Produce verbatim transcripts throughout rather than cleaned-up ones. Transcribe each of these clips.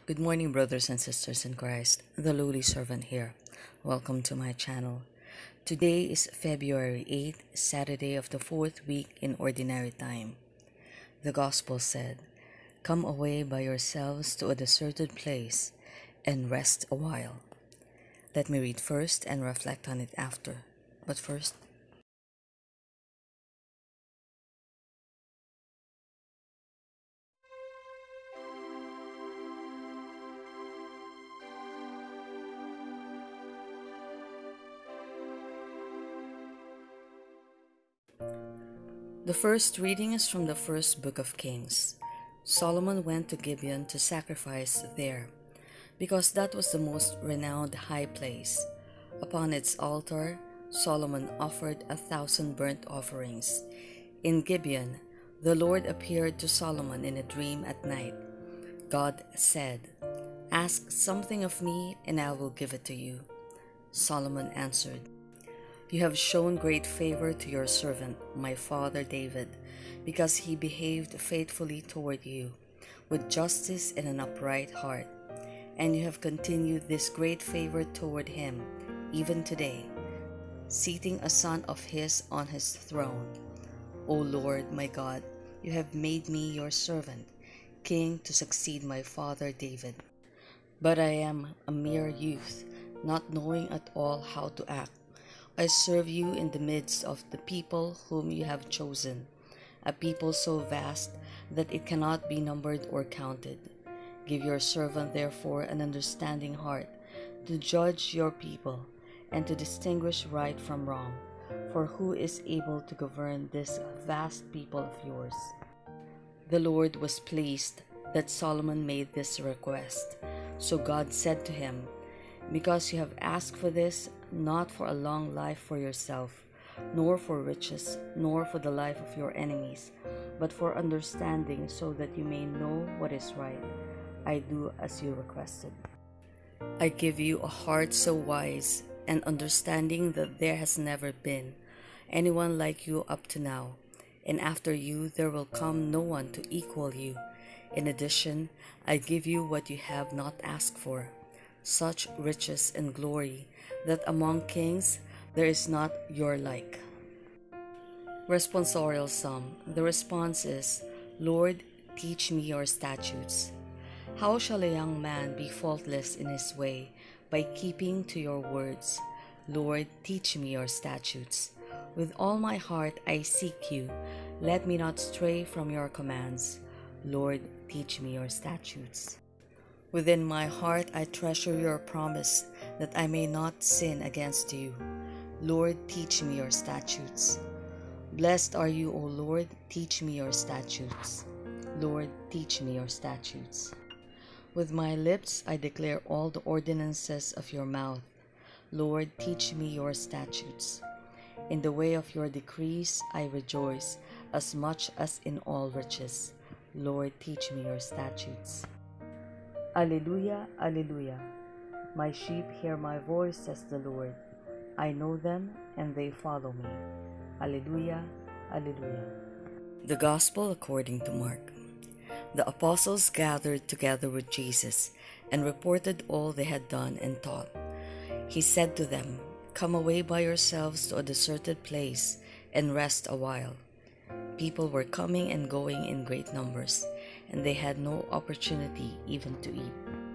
Good morning, brothers and sisters in Christ, the lowly servant here. Welcome to my channel. Today is February eighth, Saturday of the fourth week in Ordinary Time. The Gospel said, "Come away by yourselves to a deserted place and rest a while." Let me read first and reflect on it after. But first, the first reading is from the first book of Kings. Solomon went to Gibeon to sacrifice there, because that was the most renowned high place. Upon its altar, Solomon offered a thousand burnt offerings. In Gibeon, the Lord appeared to Solomon in a dream at night. God said, "Ask something of me, and I will give it to you." Solomon answered, "You have shown great favor to your servant, my father David, because he behaved faithfully toward you, with justice and an upright heart. And you have continued this great favor toward him, even today, seating a son of his on his throne. O Lord, my God, you have made me your servant, king to succeed my father David. But I am a mere youth, not knowing at all how to act. I serve you in the midst of the people whom you have chosen, a people so vast that it cannot be numbered or counted. Give your servant therefore an understanding heart to judge your people and to distinguish right from wrong. For who is able to govern this vast people of yours?" The Lord was pleased that Solomon made this request. So God said to him, "Because you have asked for this, not for a long life for yourself, nor for riches, nor for the life of your enemies, but for understanding, so that you may know what is right, I do as you requested. I give you a heart so wise and understanding that there has never been anyone like you up to now, and after you there will come no one to equal you. In addition, I give you what you have not asked for, such riches and glory that among kings there is not your like." Responsorial Psalm. The response is, "Lord, teach me your statutes." How shall a young man be faultless in his way? By keeping to your words. Lord, teach me your statutes. With all my heart I seek you. Let me not stray from your commands. Lord, teach me your statutes. Within my heart I treasure your promise, that I may not sin against you. Lord, teach me your statutes. Blessed are you, O Lord, teach me your statutes. Lord, teach me your statutes. With my lips I declare all the ordinances of your mouth. Lord, teach me your statutes. In the way of your decrees I rejoice, as much as in all riches. Lord, teach me your statutes. Alleluia, alleluia. My sheep hear my voice, says the Lord. I know them, and they follow me. Alleluia, alleluia. The Gospel according to Mark. The apostles gathered together with Jesus and reported all they had done and taught. He said to them, "Come away by yourselves to a deserted place and rest a while." People were coming and going in great numbers, and they had no opportunity even to eat.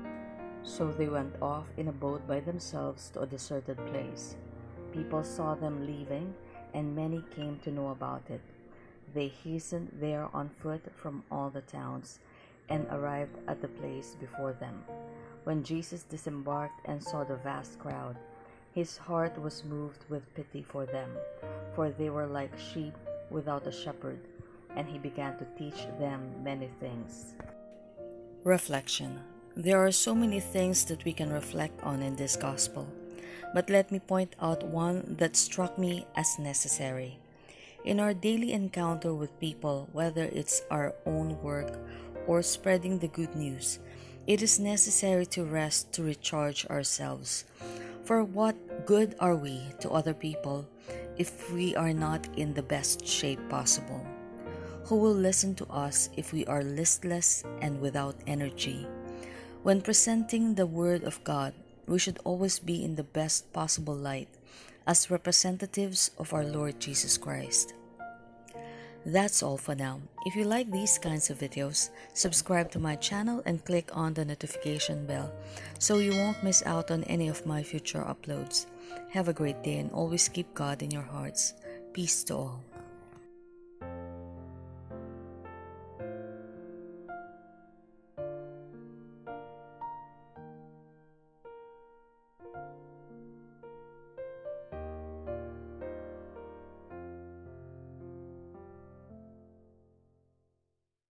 So they went off in a boat by themselves to a deserted place. People saw them leaving, and many came to know about it. They hastened there on foot from all the towns, and arrived at the place before them. When Jesus disembarked and saw the vast crowd, his heart was moved with pity for them, for they were like sheep without a shepherd, and he began to teach them many things. Reflection. There are so many things that we can reflect on in this gospel, but let me point out one that struck me as necessary. In our daily encounter with people, whether it's our own work or spreading the good news, it is necessary to rest to recharge ourselves. For what good are we to other people if we are not in the best shape possible? Who will listen to us if we are listless and without energy? When presenting the Word of God, we should always be in the best possible light as representatives of our Lord Jesus Christ. That's all for now. If you like these kinds of videos, subscribe to my channel and click on the notification bell so you won't miss out on any of my future uploads. Have a great day and always keep God in your hearts. Peace to all.